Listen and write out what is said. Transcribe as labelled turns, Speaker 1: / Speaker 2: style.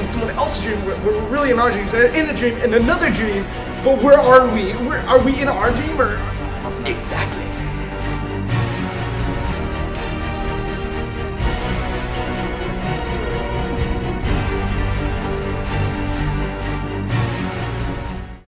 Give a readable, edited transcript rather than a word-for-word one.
Speaker 1: someone else's dream. We're really in our dreams, in a dream, in another dream. But where are we? Are we in our dream or?
Speaker 2: Exactly.